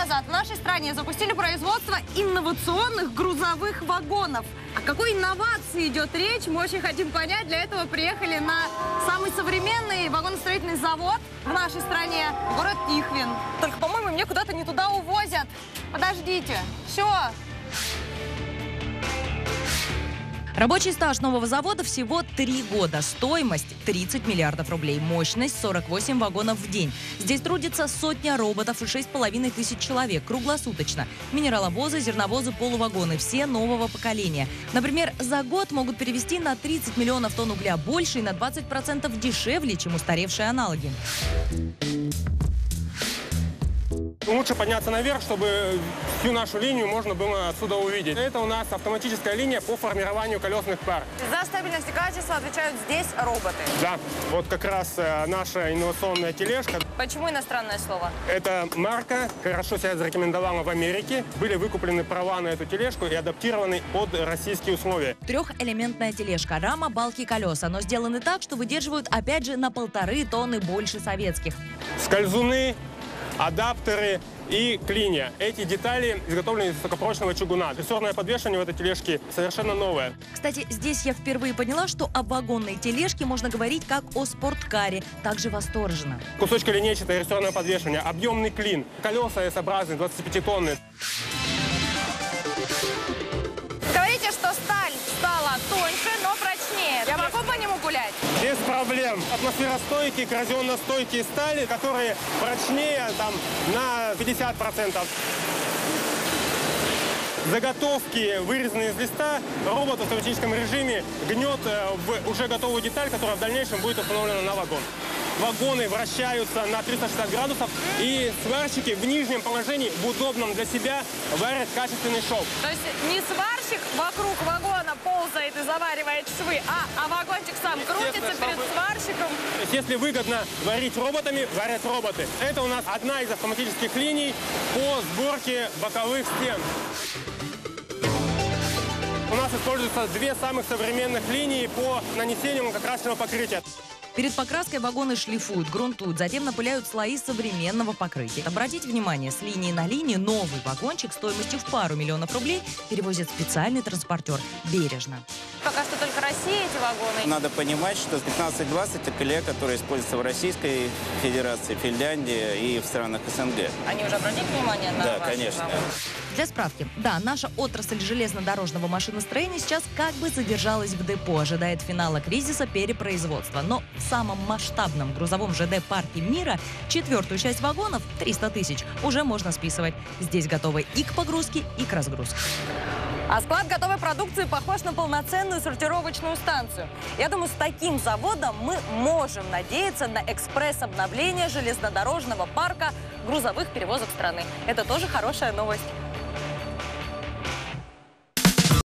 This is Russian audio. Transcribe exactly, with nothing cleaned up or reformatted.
назад в нашей стране запустили производство инновационных грузовых вагонов. О какой инновации идет речь, мы очень хотим понять. Для этого приехали на самый современный вагоностроительный завод в нашей стране, город Тихвин. Только, по-моему, мне куда-то не туда увозят. Подождите. Все. Рабочий стаж нового завода всего три года. Стоимость тридцать миллиардов рублей. Мощность сорок восемь вагонов в день. Здесь трудится сотня роботов и шесть с половиной тысяч человек круглосуточно. Минераловозы, зерновозы, полувагоны. Все нового поколения. Например, за год могут перевезти на тридцать миллионов тонн угля больше и на двадцать процентов дешевле, чем устаревшие аналоги. Лучше подняться наверх, чтобы всю нашу линию можно было отсюда увидеть. Это у нас автоматическая линия по формированию колесных пар. За стабильность и качество отвечают здесь роботы. Да, вот как раз э, наша инновационная тележка. Почему иностранное слово? Эта марка хорошо себя зарекомендовала в Америке. Были выкуплены права на эту тележку и адаптированы под российские условия. Трехэлементная тележка, рама, балки, колеса. Но сделаны так, что выдерживают, опять же, на полторы тонны больше советских. Скользуны, адаптеры и клинья. Эти детали изготовлены из высокопрочного чугуна. Рессорное подвешивание в этой тележке совершенно новое. Кстати, здесь я впервые поняла, что о вагонной тележке можно говорить как о спорткаре. Также восторженно. Кусочколинейчатое рессорное подвешивание, объемный клин, колеса эс-образные, двадцатипятитонные. Говорите, что сталь стала тоньше, но прочнее. Я могу по нему гулять? Без проблем. Атмосферостойкие, коррозионно-стойкие стали, которые прочнее там на пятьдесят процентов. Заготовки, вырезанные из листа, робот в автоматическом режиме гнет в уже готовую деталь, которая в дальнейшем будет установлена на вагон. Вагоны вращаются на триста шестьдесят градусов, и сварщики в нижнем положении, в удобном для себя, варят качественный шов. То есть не сварщик вокруг вагона ползает и заваривает швы, а, а вагончик сам крутится перед сварщиком. То есть если выгодно варить роботами, варят роботы. Это у нас одна из автоматических линий по сборке боковых стен. У нас используются две самых современных линии по нанесению лакокрасочного покрытия. Перед покраской вагоны шлифуют, грунтуют, затем напыляют слои современного покрытия. Обратите внимание, с линии на линию новый вагончик стоимостью в пару миллионов рублей перевозит специальный транспортер бережно. Пока что только Россия эти вагоны. Надо понимать, что пятнадцать двадцать это колея, которые используются в Российской Федерации, Финляндии и в странах СНГ. Они уже обратили внимание на Да, ваши конечно. вагоны? Для справки, да, наша отрасль железнодорожного машиностроения сейчас как бы задержалась в депо, ожидает финала кризиса перепроизводства. Но в самом масштабном грузовом ЖД-парке мира четвертую часть вагонов, триста тысяч, уже можно списывать. Здесь готовы и к погрузке, и к разгрузке. А склад готовой продукции похож на полноценную сортировочную станцию. Я думаю, с таким заводом мы можем надеяться на экспресс-обновление железнодорожного парка грузовых перевозок страны. Это тоже хорошая новость.